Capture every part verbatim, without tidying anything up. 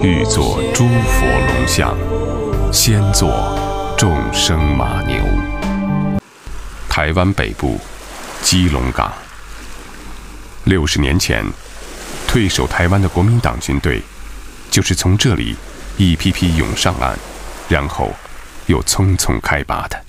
欲作诸佛龙像，先作众生马牛。台湾北部基隆港，六十年前，退守台湾的国民党军队，就是从这里一批批涌上岸，然后又匆匆开拔的。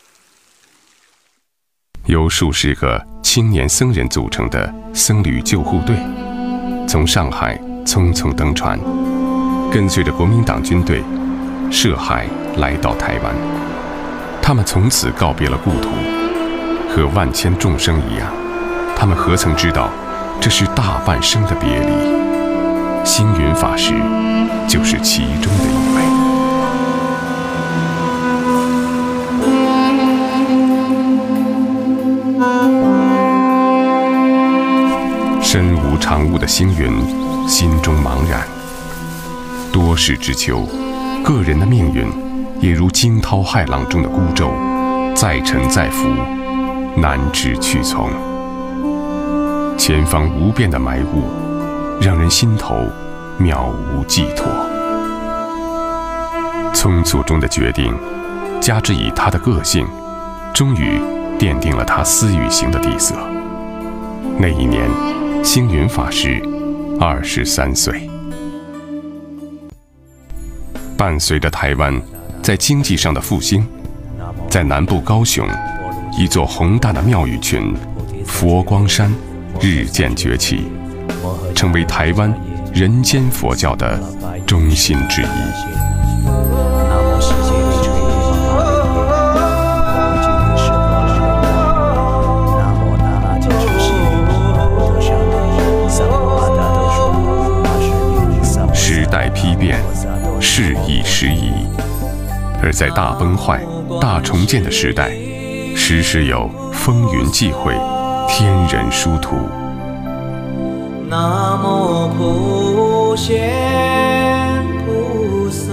由数十个青年僧人组成的僧侣救护队，从上海匆匆登船，跟随着国民党军队涉海来到台湾。他们从此告别了故土，和万千众生一样，他们何曾知道这是大半生的别离？星云法师就是其中的一位。身无长物的星云心中茫然，多事之秋，个人的命运也如惊涛骇浪中的孤舟，再沉再浮，难知去从。前方无边的埋雾，让人心头渺无寄托。匆促中的决定，加之以他的个性，终于奠定了他思与行的底色。那一年，星云法师二十三岁。伴随着台湾在经济上的复兴，在南部高雄，一座宏大的庙宇群佛光山日渐崛起，成为台湾人间佛教的中心之一。时代批变，事易时移，而在大崩坏、大重建的时代，时时有风云际会，天人殊途。 南无普贤菩萨。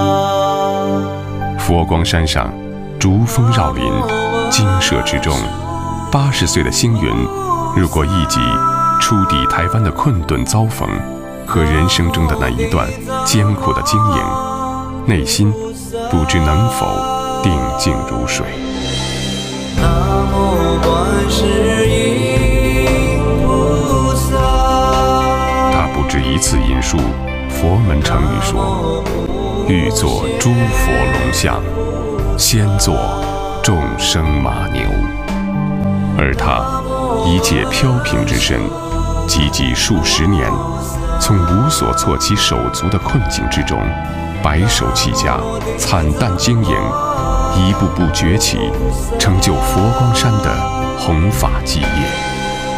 佛光山上，竹峰绕林，精舍之中，八十岁的星云，如果忆及初抵台湾的困顿遭逢和人生中的那一段艰苦的经营，内心不知能否定静如水。 南无观世音菩萨。 他不止一次引述佛门成语说：“欲作诸佛龙像，先作众生马牛。”而他一介飘萍之身，积极数十年，从无所措其手足的困境之中，白手起家，惨淡经营，一步步崛起，成就佛光山的弘法基业。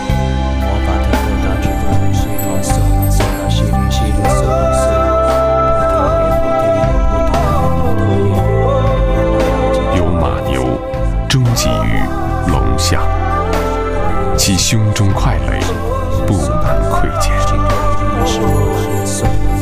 有马牛终极于龙象，其胸中快垒，不难窥见。